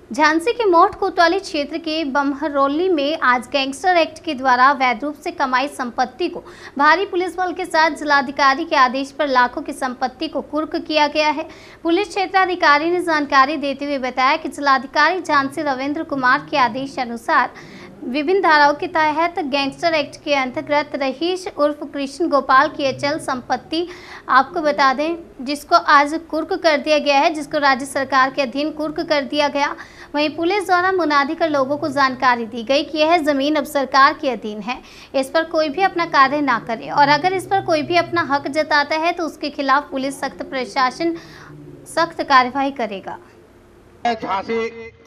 झांसी के मोठ कोतवाली क्षेत्र के बमहरौली में आज गैंगस्टर एक्ट के द्वारा अवैध रूप से कमाई संपत्ति को भारी पुलिस बल के साथ जिलाधिकारी के आदेश पर लाखों की संपत्ति को कुर्क किया गया है। पुलिस क्षेत्राधिकारी ने जानकारी देते हुए बताया कि जिलाधिकारी झांसी रविंद्र कुमार के आदेश अनुसार विभिन्न धाराओं के तहत गैंगस्टर एक्ट के अंतर्गत रहीश उर्फ कृष्ण गोपाल की अचल संपत्ति आपको बता दें जिसको आज कुर्क कर दिया गया है, जिसको राज्य सरकार के अधीन कुर्क कर दिया गया। वहीं पुलिस द्वारा मुनादी कर लोगों को जानकारी दी गई कि यह जमीन अब सरकार के अधीन है, इस पर कोई भी अपना कार्य ना करे और अगर इस पर कोई भी अपना हक जताता है तो उसके खिलाफ पुलिस प्रशासन सख्त कार्यवाही करेगा। झांसी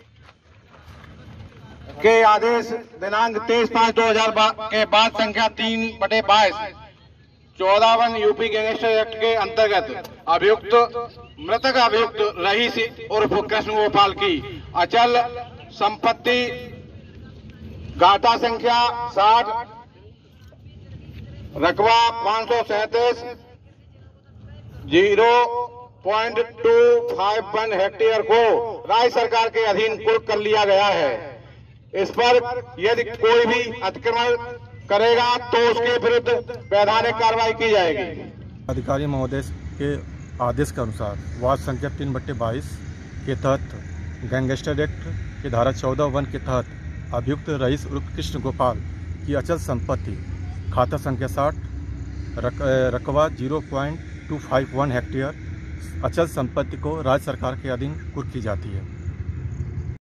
के आदेश दिनांक 23/5/2000 के बाद संख्या 3/22 14 यूपी गैंगस्टर एक्ट के अंतर्गत मृतक अभियुक्त रहीश उर्फ कृष्ण गोपाल की अचल संपत्ति गाथा संख्या 60 रकबा 537 0.251 हेक्टेयर को राज्य सरकार के अधीन कुर्क कर लिया गया है। इस पर यदि कोई भी अतिक्रमण करेगा तो उसके विरुद्ध वैधानिक कार्रवाई की जाएगी। अधिकारी महोदय के आदेश के अनुसार वार्ड संख्या 3/22 के तहत गैंगस्टर एक्ट की धारा 14(1) के तहत अभियुक्त रईस उर्फ कृष्ण गोपाल की अचल संपत्ति खाता संख्या 60 रकबा 0.251 हेक्टेयर अचल संपत्ति को राज्य सरकार के अधीन कुर्क की जाती है।